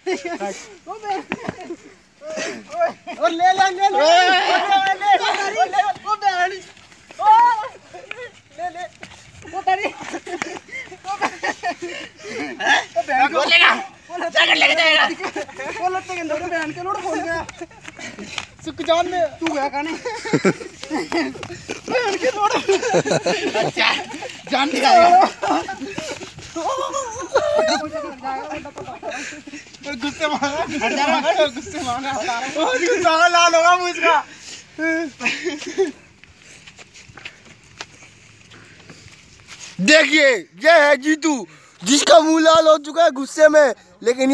और ले ले ले ले वो तारी बोलेगा जाकर लेके जाएगा वो लगता है अंदर बहन के लोड खोल गया सुख जान में तू गया कहां बहन के लोड अच्छा जान दिखाएगा गुस्से मांगा गुस्से मांगा लाल होगा मुझ का। देखिए ये है जीतू जिसका मुंह लाल हो चुका है गुस्से में, लेकिन